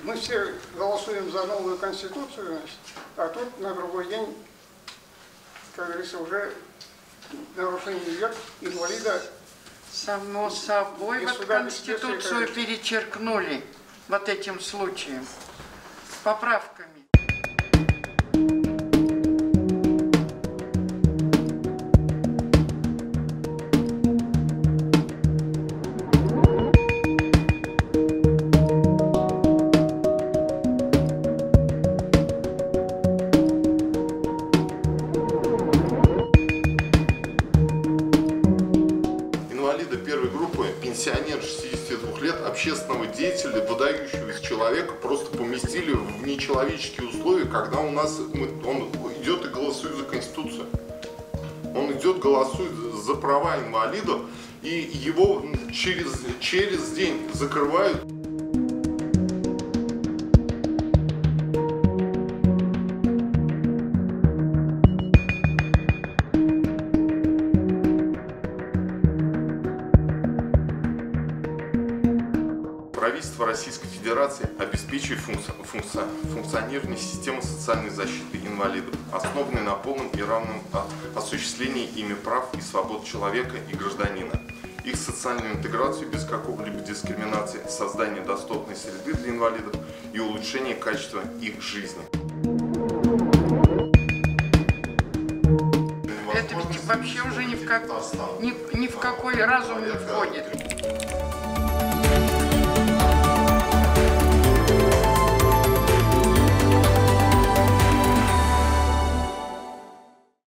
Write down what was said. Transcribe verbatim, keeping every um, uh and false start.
мы все голосуем за новую конституцию, значит, а тут на другой день, как говорится, уже нарушение идет, инвалида. Само собой, вот Конституцию перечеркнули вот этим случаем, поправками. Инвалида первой группы, пенсионер шестидесяти двух лет, общественного деятеля, выдающегося человека просто поместили в нечеловеческие условия, когда у нас мы, он идет и голосует за Конституцию. Он идет, голосует за права инвалидов, и его через, через день закрывают. Правительство Российской Федерации обеспечивает функци... Функци... функционирование системы социальной защиты инвалидов, основанной на полном и равном осуществлении ими прав и свобод человека и гражданина, их социальную интеграцию без какого-либо дискриминации, создание доступной среды для инвалидов и улучшение качества их жизни. Это ведь вообще уже ни в, как... ни... ни в какой разум не входит.